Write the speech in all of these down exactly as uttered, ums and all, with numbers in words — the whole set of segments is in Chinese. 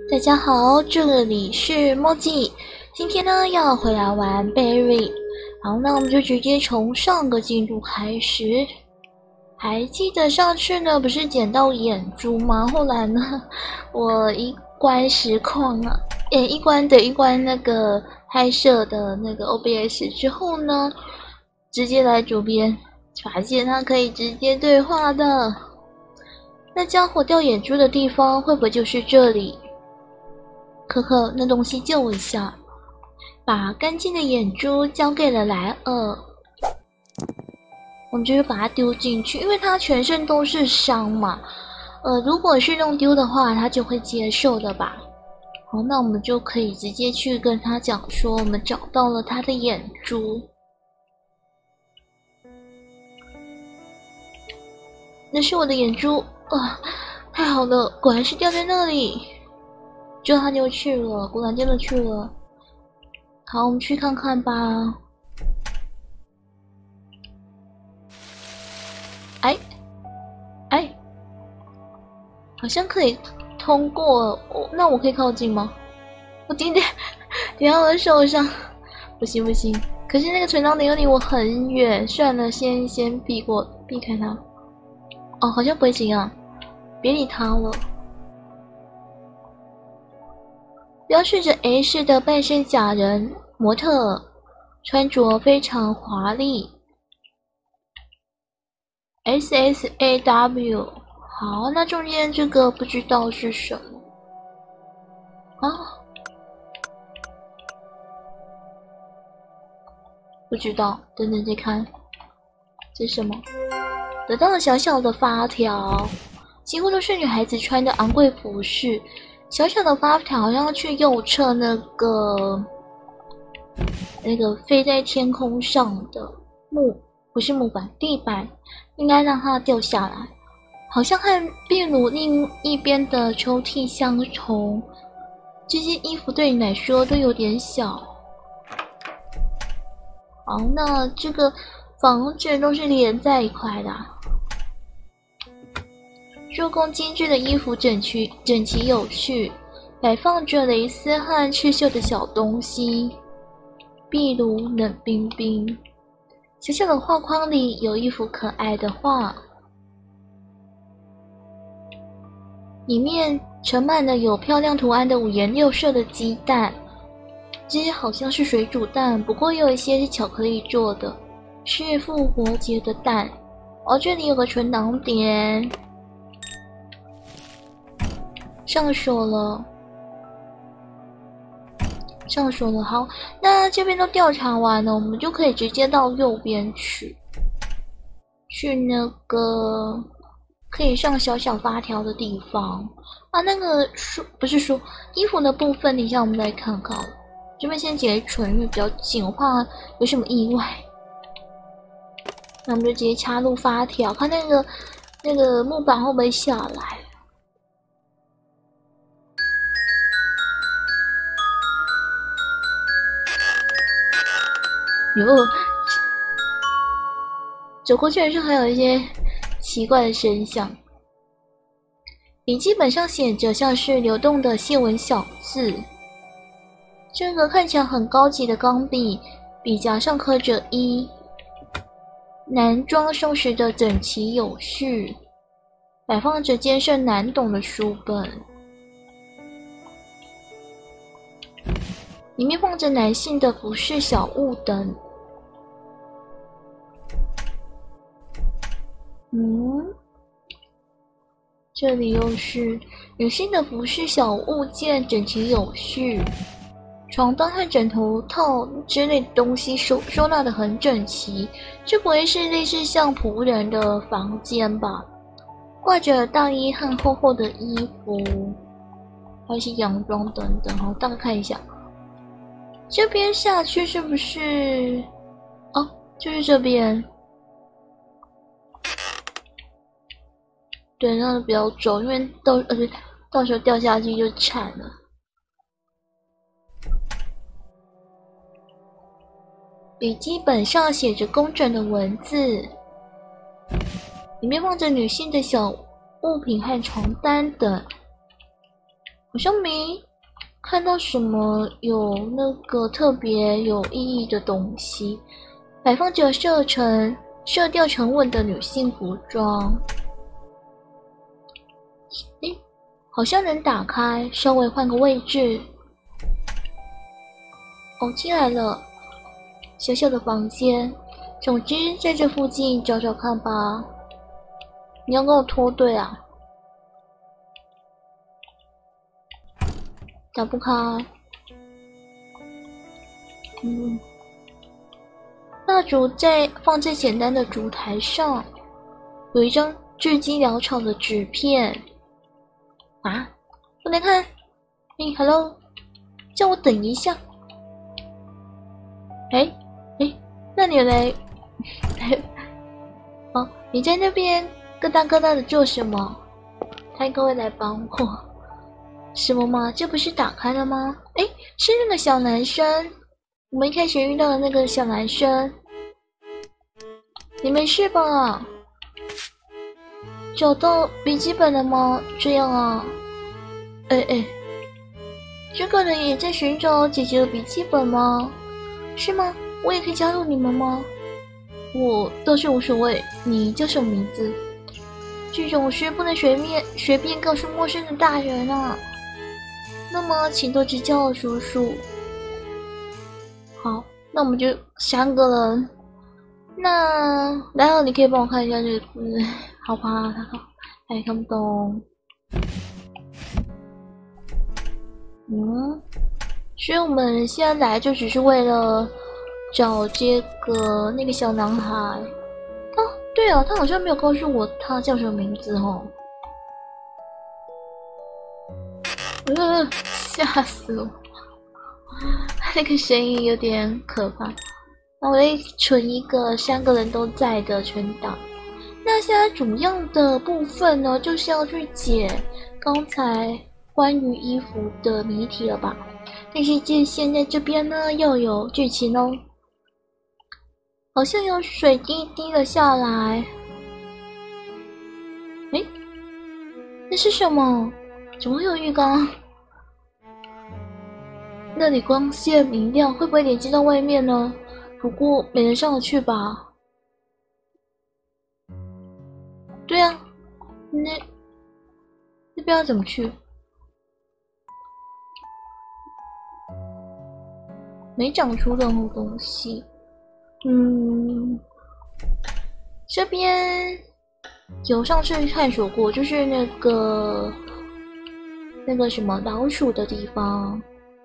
大家好，这里是莫吉，今天呢要回来玩 Berry。好，那我们就直接从上个进度开始。还记得上次呢不是捡到眼珠吗？后来呢，我一关实况啊，诶，一关的一关那个拍摄的那个 O B S 之后呢，直接来主编，发现它可以直接对话的。那家伙掉眼珠的地方会不会就是这里？可可，那东西借我一下。把干净的眼珠交给了莱尔，我们就是把它丢进去，因为它全身都是伤嘛。呃，如果是弄丢的话，它就会接受的吧。好，那我们就可以直接去跟他讲说，我们找到了他的眼珠。那是我的眼珠啊！太好了，果然是掉在那里。之后他就去了，果然真的去了。好，我们去看看吧。哎，哎，好像可以通过。哦，那我可以靠近吗？我今天等下我会受伤，不行不行。可是那个存档点又离我很远，算了，先先避过避开它。哦，好像不会行啊，别理他了。标示着 H 的半身假人模特，穿着非常华丽。S S A W， 好，那中间这个不知道是什么啊？不知道，等等再看，这是什么？得到了小小的发条，几乎都是女孩子穿的昂贵服饰。小小的发条好像去右侧那个那个飞在天空上的木，不是木板，地板，应该让它掉下来。好像和壁炉另一边的抽屉相同。这些衣服对你来说都有点小。好，那这个房子都是连在一块的。做工精致的衣服整齐整齐有序，摆放着蕾丝和刺绣的小东西。壁炉冷冰冰，小小的画框里有一幅可爱的画，里面盛满了有漂亮图案的五颜六色的鸡蛋。这些好像是水煮蛋，不过有一些是巧克力做的，是复活节的蛋。哦，这里有个存档点。上锁了，上锁了。好，那这边都调查完了，我们就可以直接到右边去，去那个可以上小小发条的地方啊。那个书不是书，衣服的部分，等一下我们来看看。这边先解唇，因为比较紧，我怕有什么意外。那我们就直接插入发条，看那个那个木板会不会下来。哟，走过去的时候还有一些奇怪的声响。笔记本上写着像是流动的线纹小字。这个看起来很高级的钢笔，笔夹上刻着一，男装收拾的整齐有序，摆放着艰涩难懂的书本。里面放着男性的服饰小物等。嗯，这里又是女性的服饰小物件，整齐有序。床单和枕头套之类的东西收收纳的很整齐。这不会是类似像仆人的房间吧？挂着大衣和厚厚的衣服，还有一些洋装等等。好，大概看一下。这边下去是不是？哦，就是这边。对，让不要走，因为到呃到时候掉下去就惨了。笔记本上写着工整的文字，里面放着女性的小物品和床单等。 好像没看到什么有那个特别有意义的东西，摆放着色沉色调沉稳的女性服装。诶，好像能打开，稍微换个位置。哦，进来了，小小的房间。总之，在这附近找找看吧。你要跟我脱队啊？打不开。嗯，蜡烛在放在简单的烛台上，有一张字迹潦草的纸片。啊，不能看。嘿 ，hello， 叫我等一下。哎哎，那你来。哦，你在那边咯哒咯哒的做什么？他应该会来帮我。什么吗？这不是打开了吗？哎，是那个小男生，我们一开始遇到的那个小男生。你没事吧？找到笔记本了吗？这样啊。哎哎，这个人也在寻找姐姐的笔记本吗？是吗？我也可以加入你们吗？我倒是无所谓，你叫什么名字？这种事不能随便随便告诉陌生的大人啊。那么，请多指教，叔叔。好，那我们就三个人。那然后你可以帮我看一下这个字，好吧？他他也看不懂。嗯，所以我们现在来就只是为了找这个那个小男孩。哦，对啊，他好像没有告诉我他叫什么名字哦。呃，吓死我！那个声音有点可怕。那我得存一个三个人都在的存档。那现在主要的部分呢，就是要去解刚才关于衣服的谜题了吧？但是这现在这边呢要有剧情哦，好像有水滴滴了下来。诶，那是什么？怎么会有浴缸？那里光线明亮，会不会连接到外面呢？不过没人上得去吧？对啊，那那边要怎么去？没长出任何东西。嗯，这边有上次探索过，就是那个那个什么老鼠的地方。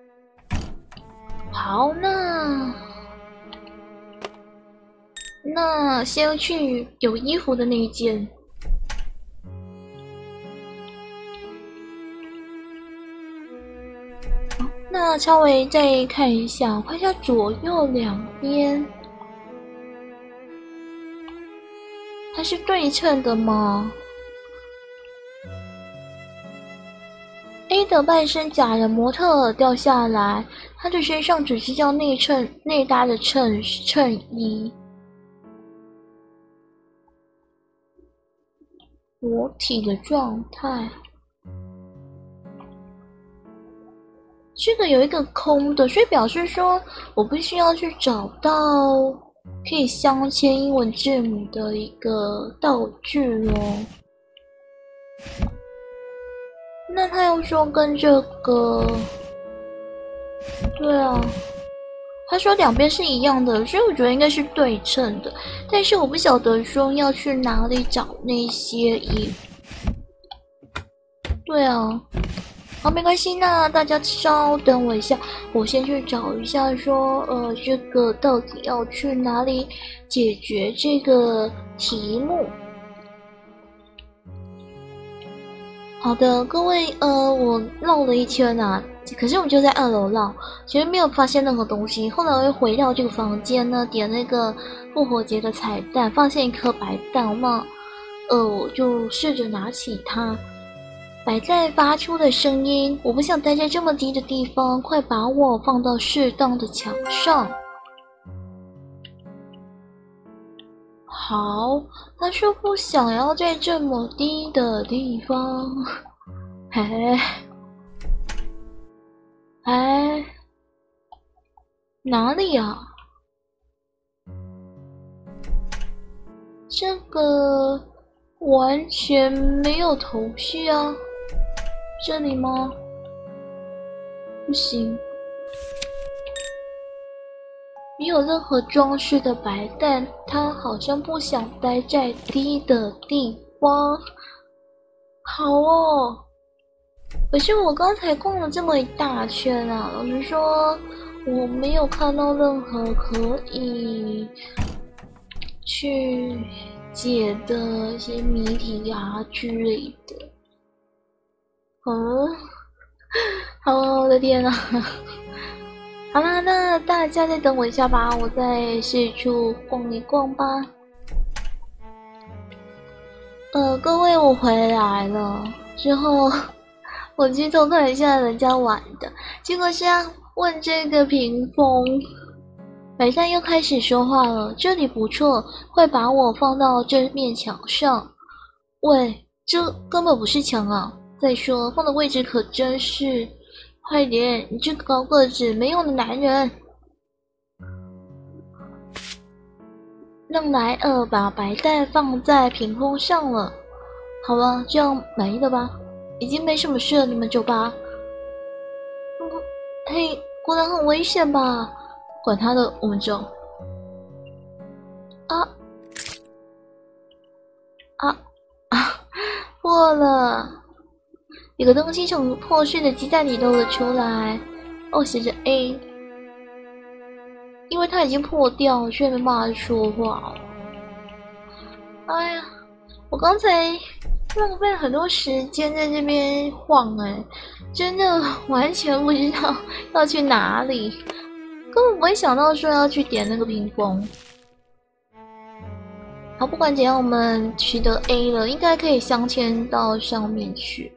好，那那先去有衣服的那一间。那稍微再看一下，看一下左右两边，它是对称的吗 ？A 的半身假人模特掉下来，他的身上只是叫内衬内搭的衬衬衣。裸体的状态，这个有一个空的，所以表示说我必须要去找到可以镶嵌英文字母的一个道具咯。那他又说跟这个，对啊，他说两边是一样的，所以我觉得应该是对称的，但是我不晓得说要去哪里找那些衣服。对啊，好，没关系，那大家稍等我一下，我先去找一下说，呃，这个到底要去哪里解决这个题目。好的，各位，呃，我绕了一圈啊，可是我就在二楼绕，其实没有发现任何东西。后来我又回到这个房间呢，点那个复活节的彩蛋，发现一颗白蛋，那呃，我就试着拿起它，白蛋发出的声音，我不想待在这么低的地方，快把我放到适当的墙上。好，他说不想要在这么低的地方。嘿， 哎，哪里呀？这个完全没有头绪啊！这里吗？不行，没有任何装饰的白蛋，它好像不想待在低的地方。好哦，可是我刚才逛了这么一大圈啊，老实说，我没有看到任何可以去解的一些谜题啊之类的。嗯，好，我的天啊！好啦，那大家再等我一下吧，我再四处逛一逛吧。呃，各位，我回来了。之后我去偷看一下人家玩的，结果是要问这个屏风。白蛋又开始说话了，这里不错，会把我放到这面墙上。喂，这根本不是墙啊！再说放的位置可真是……快点，你这个高个子没用的男人！让莱尔把白蛋放在屏风上了。好了，这样满意了吧？已经没什么事了，你们走吧。嗯，嘿，果然很危险吧？管他的，我们走。啊啊啊！破了！有个东西从破碎的鸡蛋里露了出来。哦，写着 A。因为它已经破掉，却没办法说话了。哎呀，我刚才浪费很多时间在这边晃哎、欸，真的完全不知道要去哪里，根本不会想到说要去点那个屏风。好，不管怎样，我们取得 A 了，应该可以镶嵌到上面去。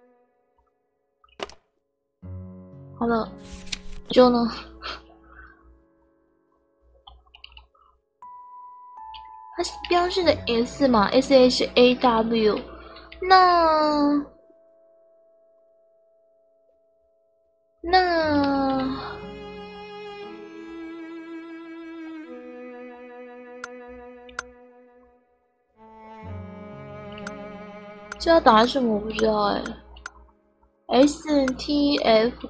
好了，之后呢？它是标示的 S 嘛 ，S H A W， 那那这要打什么我不知道哎、欸、，S T F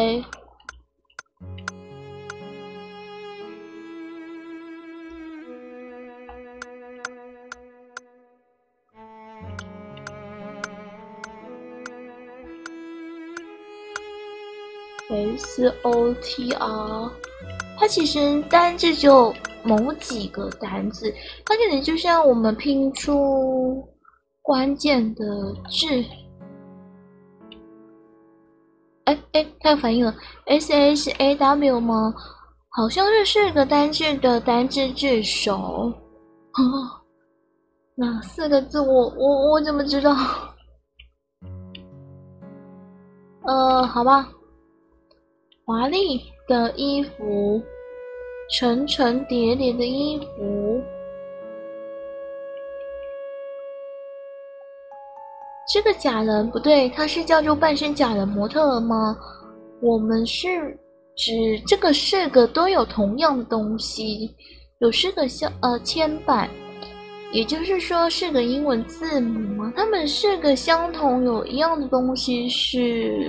K。S O T R， 它其实单字只有某几个单字，它可能就像我们拼出关键的字。哎哎，它有反应了 ，S H A W 吗？好像是四个单字的单字字首。哦，那四个字我我我怎么知道？呃，好吧。华丽的衣服，层层叠叠的衣服。这个假人不对，他是叫做半身假人模特儿吗？我们是指这个四个都有同样的东西，有四个相呃铅板，也就是说四个英文字母吗？它们四个相同有一样的东西是。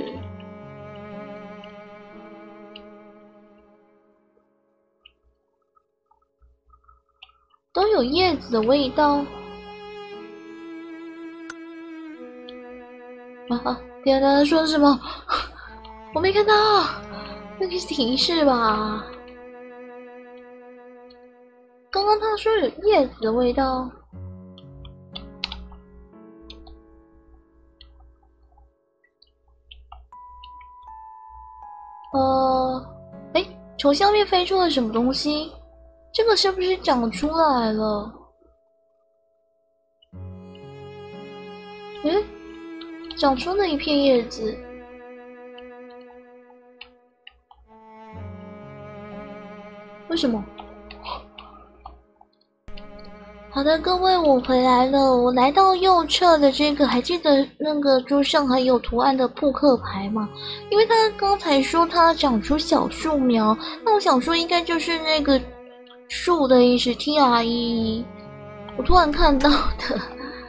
都有叶子的味道。啊！天哪，他说什么？我没看到，那个是提示吧？刚刚他说有叶子的味道。呃，哎，从下面飞出了什么东西？这个是不是长出来了？诶，长出了一片叶子。为什么？ 好的，各位，我回来了。我来到右侧的这个，还记得那个桌上还有图案的扑克牌吗？因为他刚才说他长出小树苗，那我想说应该就是那个树的意思 ，T R E。我突然看到的，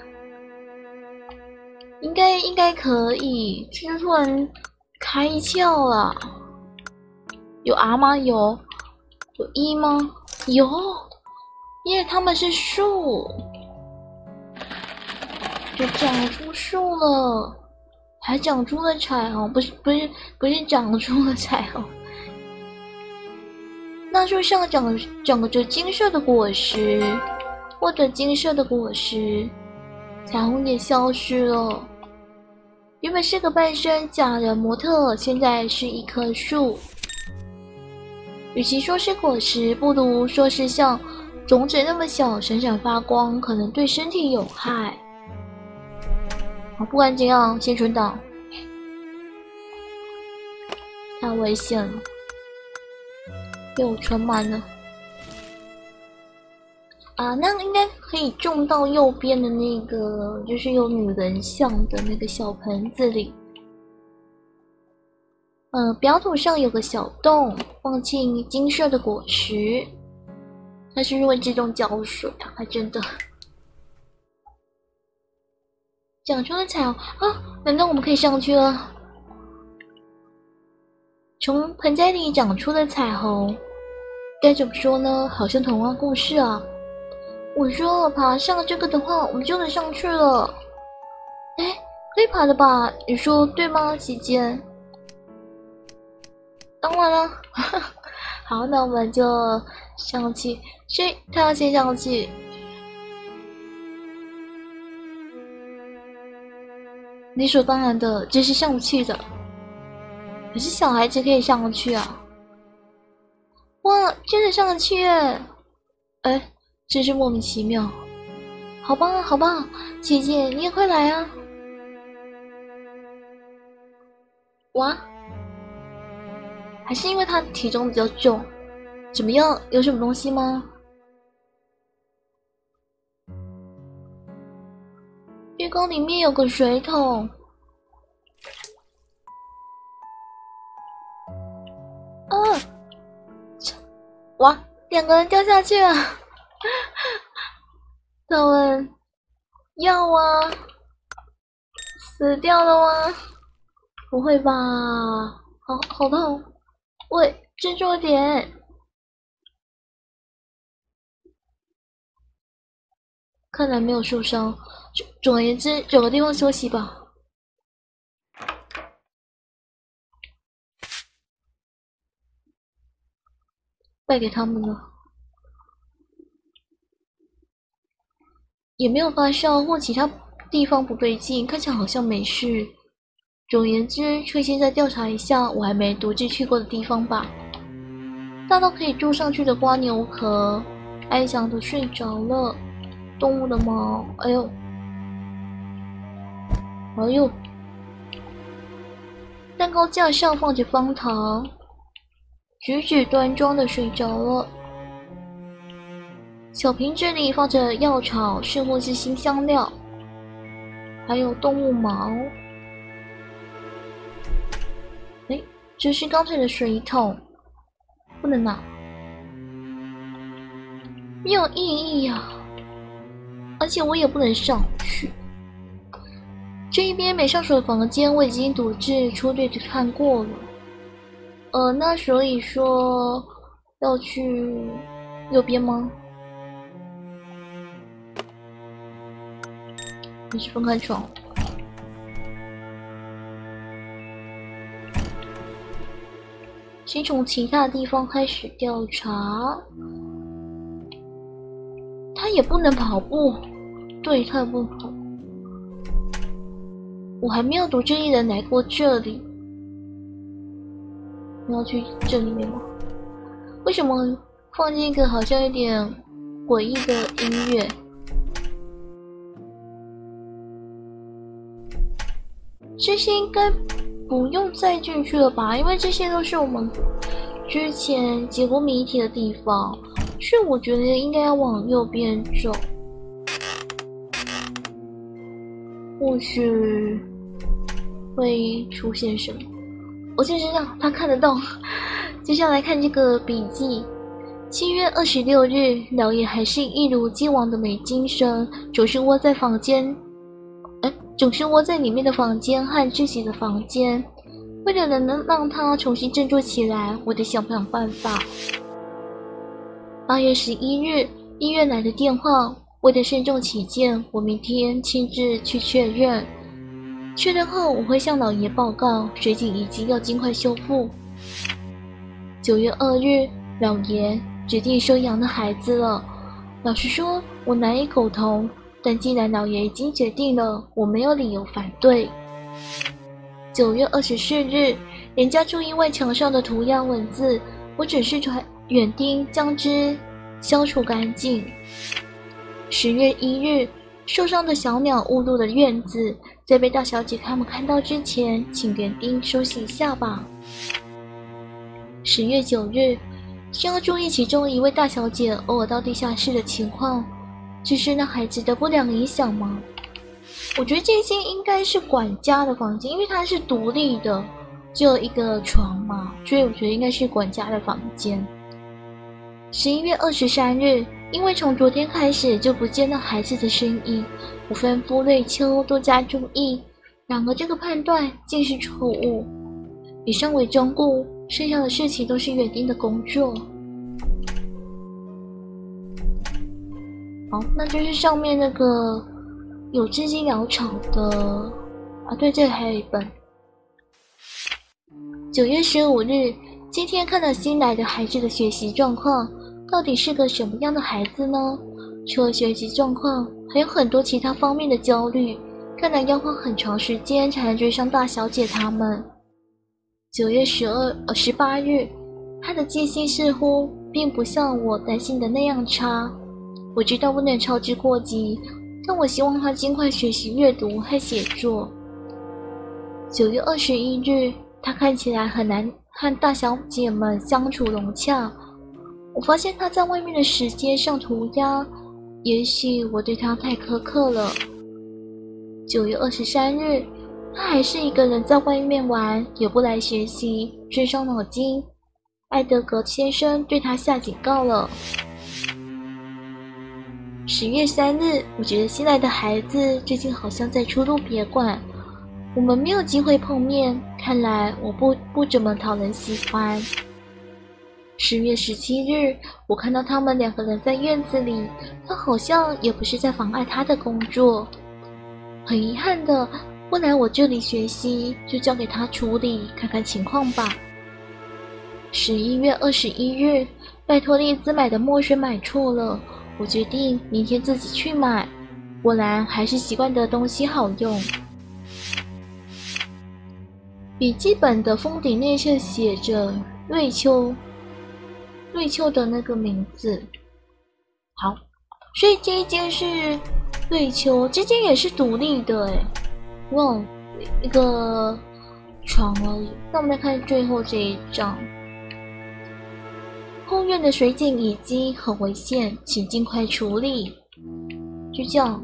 应该应该可以，就是突然开窍了。有 R 吗？有。有 E 吗？有。耶，他们是树，就长出树了，还长出了彩虹，不是不是不是长出了彩虹。那树上长长着金色的果实，或者金色的果实，彩虹也消失了。原本是个半身假人模特，现在是一棵树。与其说是果实，不如说是像种子那么小，闪闪发光，可能对身体有害。好，不管怎样，先存档。太危险了，被我存满了。啊，那应该可以种到右边的那个，就是有女人像的那个小盆子里。呃，表土上有个小洞，放进金色的果实。它是会自动浇水啊，还真的。长出了彩虹啊！难道我们可以上去了？从盆栽里长出了彩虹，该怎么说呢？好像童话故事啊。我说爬上这个的话，我们就能上去了。哎，可以爬的吧？你说对吗，姐姐？当然了。好，那我们就上去。去，他要先上去。理所当然的，这是上不去的。可是小孩子可以上去啊！哇，真的上得去耶！哎，真是莫名其妙。好吧，好吧，姐姐你也快来啊！哇，还是因为他体重比较重。怎么样？有什么东西吗？浴缸里面有个水桶。啊！哇，两个人掉下去了。他们要啊？死掉了吗？不会吧？好好痛！喂，振作点！看来没有受伤。总而言之，找个地方休息吧。败给他们了，也没有发烧或其他地方不对劲，看起来好像没事。总而言之，可以现在调查一下我还没独自去过的地方吧。大到可以坐上去的蜗牛壳，哀伤的睡着了。动物的毛，哎呦，哎呦！蛋糕架上放着方糖，举止端庄的睡着了。小瓶子里放着药草，似乎是新香料，还有动物毛。哎，这是刚才的水桶，不能拿，没有意义呀、啊！而且我也不能上去。这一边没上锁的房间我已经独自粗略的看过了，呃，那所以说要去右边吗？还是分开床？先从其他地方开始调查。他也不能跑步，对，他也不能跑步。我还没有独自一人来过这里。你要去这里面吗？为什么放进一个好像有点诡异的音乐？这些应该不用再进去了吧？因为这些都是我们之前解过谜题的地方，所以我觉得应该要往右边走。 或许会出现什么？我就知道他看得到。接下来看这个笔记。七月二十六日，老爷还是一如既往的没精神，总是窝在房间，哎，总是窝在里面的房间和自己的房间。为了能让他重新振作起来，我得想想办法。八月十一日，医院来的电话，为了慎重起见，我明天亲自去确认。确认后，我会向老爷报告，水井遗迹要尽快修复。九月二日，老爷决定收养的孩子了。老实说，我难以苟同，但既然老爷已经决定了，我没有理由反对。九月二十四日，人家注意外墙上的涂鸦文字，我只是传园丁将之消除干净。十月一日，受伤的小鸟误入了院子，在被大小姐他们看到之前，请园丁休息一下吧。十月九日，需要注意其中一位大小姐偶尔到地下室的情况，只是那孩子的不良影响吗？我觉得这些应该是管家的房间，因为它是独立的，只有一个床嘛，所以我觉得应该是管家的房间。十一月二十三日，因为从昨天开始就不见那孩子的身影，我吩咐瑞秋多加注意，然而这个判断竟是错误。以上为忠告，剩下的事情都是园丁的工作。好，那就是上面那个有资金疗场的啊，对，这里还有一本。九月十五日，今天看了新来的孩子的学习状况，到底是个什么样的孩子呢？除了学习状况，还有很多其他方面的焦虑，看来要花很长时间才能追上大小姐他们。九月十二呃十八日，他的记性似乎并不像我担心的那样差。我知道不能操之过急，但我希望他尽快学习阅读和写作。九月二十一日，他看起来很难和大小姐们相处融洽。我发现他在外面的时间上涂鸦，也许我对他太苛刻了。九月二十三日，他还是一个人在外面玩，也不来学习，真伤脑筋。艾德格先生对他下警告了。十月三日，我觉得新来的孩子最近好像在出入别馆，我们没有机会碰面，看来我不不怎么讨人喜欢。十月十七日，我看到他们两个人在院子里，他好像也不是在妨碍他的工作。很遗憾的，不来我这里学习，就交给他处理，看看情况吧。十一月二十一日，拜托丽兹买的墨水买错了，我决定明天自己去买。果然还是习惯的东西好用。笔记本的封底内侧写着瑞秋，瑞秋的那个名字。好，所以这一间是瑞秋，这间也是独立的诶，哇，一个床而已。那我们来看最后这一张。后院的水井已经很危险，请尽快处理。就这样。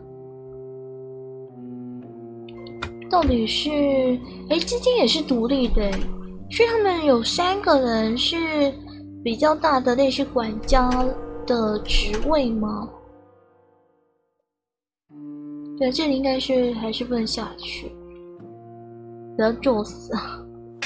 到底是，哎，这间也是独立的，所以他们有三个人是比较大的类似管家的职位吗？对，这里应该是还是不能下去，不要作死啊！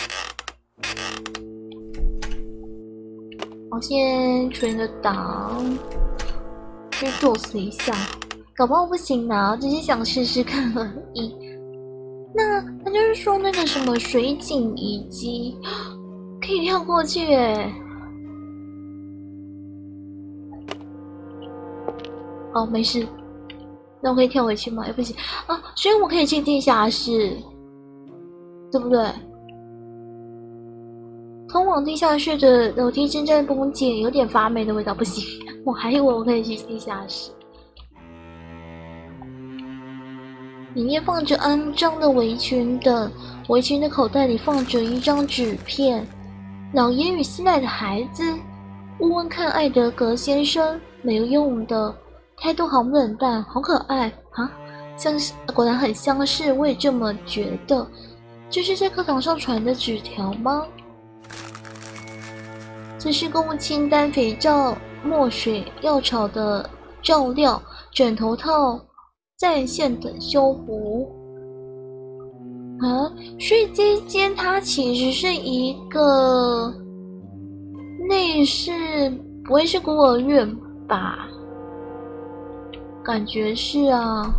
我先存个档，去作死一下，搞不好不行啊，只是想试试看而已。那他就是说那个什么水井遗迹可以跳过去耶。好，没事。那我可以跳回去吗？也不行啊，所以我可以进地下室，对不对？通往地下室的楼梯正在崩解，有点发霉的味道，不行。我还以为我可以去地下室。里面放着肮脏的围裙等，围裙的口袋里放着一张纸片。老爷与新来的孩子，问问看艾德格先生，没有用的，态度好冷淡，好可爱啊！ 像是果然很相似，我也这么觉得。这是在课堂上传的纸条吗？这是购物清单：肥皂、墨水、药草的照料、枕头套、在线等修补。啊，所以这间它其实是一个内饰，不会是孤儿院吧？感觉是啊。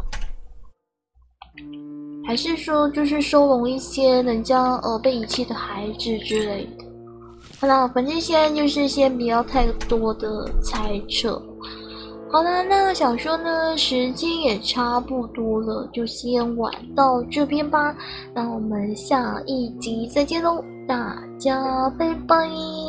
还是说就是收容一些人家呃被遗弃的孩子之类的。好啦，反正现在就是先不要太多的猜测。好啦，那小说呢时间也差不多了，就先玩到这边吧。那我们下一集再见喽，大家拜拜。